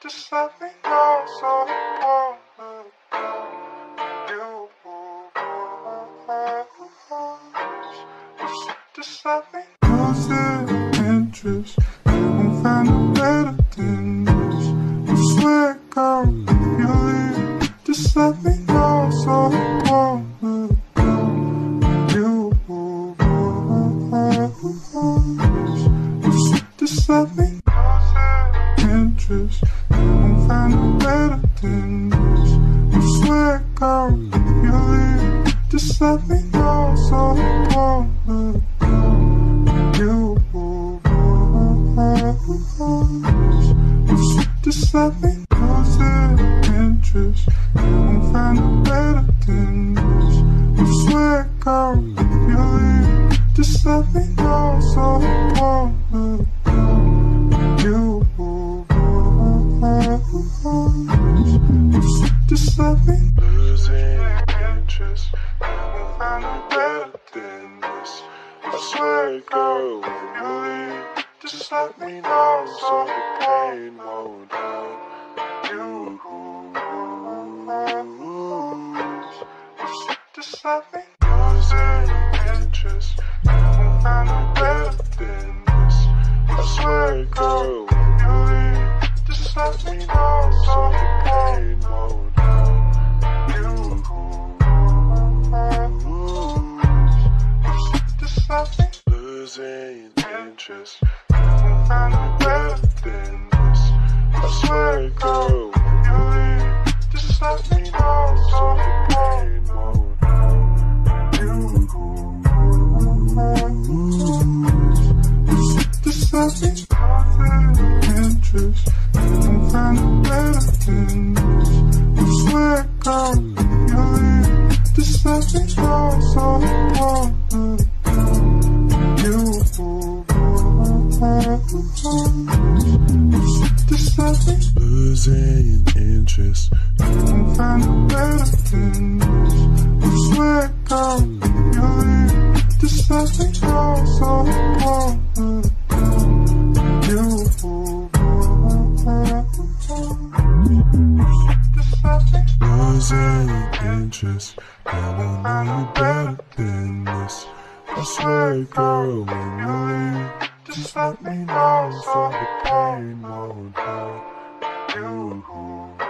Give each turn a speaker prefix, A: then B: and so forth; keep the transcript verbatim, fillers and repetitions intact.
A: Just let me know so I wanna you. Just, just let me lose it interest. You won't find no better than this. I swear, girl, you leave. Just let me know so I wanna you. Just, just let me lose it interest. You won't find no better than this. I swear, girl, you leave. Just let me know so I wanna you. Just, just let me lose it interest. You won't find no better than this. I swear, girl, you leave. Just let me know so I wanna you. Just, just let me losing interest. You won't find no better than this. I swear, girl, when you leave, just let me know so the pain won't hurt you. Just, just let me losing interest. You won't find no better than this. I swear, girl, when you leave, just let me know so the pain won't hurt you. Just let me losing interest. You won't find no better than this. I swear, girl, when you leave, just let me know so the pain won't hurt you. Just, just let me losing interest. You won't find no better than this. I swear, girl, when you leave, just let me know so I wanna you. Just let me losing interest. You won't find no better than this. I swear, girl, you leave. Just let me know so I wanna you. Just let me losing interest. I won't know you better than this. I swear, girl, when you leave, just let me know so the pain won't hurt you.